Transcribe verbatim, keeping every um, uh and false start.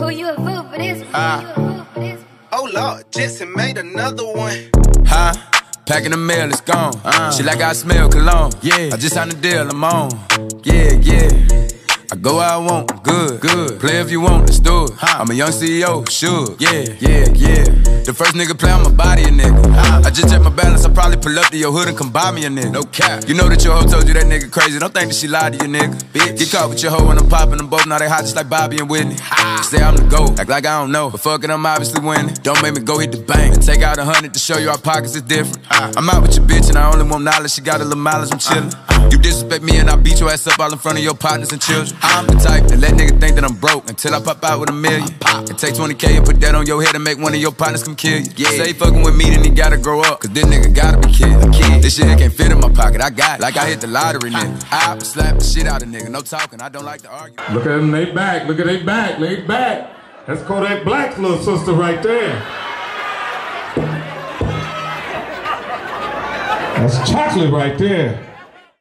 fool, you a fool for this. Uh, you a fool for this. Oh Lord, Jetson made another one. Huh? Packing the mail, it's gone. Uh, she like I smell cologne. Yeah. I just signed the deal, I'm on. Yeah, yeah. I go where I want, good, good. Play if you want, let's do it. Huh. I'm a young C E O, sure. Yeah, yeah, yeah. The first nigga play, I'ma body a nigga. Huh. I just check my balance, I probably pull up to your hood and come buy me a nigga. No cap. You know that your hoe told you that nigga crazy. Don't think that she lied to you, nigga. Bitch. Get caught with your hoe when I'm popping them both. Now they hot just like Bobby and Whitney. You say I'm the GOAT, act like I don't know. But fuck it, I'm obviously winning. Don't make me go hit the bank and take out a hundred to show you our pockets is different. Huh. I'm out with your bitch and I only want knowledge. She got a little mileage, I'm chillin'. Uh, uh. You disrespect me and I beat your ass up all in front of your partners and children. I'm the type that let niggas think that I'm broke until I pop out with a million. And take twenty K and put that on your head and make one of your partners come kill you. Yeah. Say he fucking with me, then he gotta grow up, cause this nigga gotta be kid. kid. This shit can't fit in my pocket, I got it. Like I hit the lottery, nigga. I slap the shit out of nigga, no talking, I don't like to argue. Look at them, they back, look at they back, they back. That's Kodak Black's little sister right there. That's chocolate right there.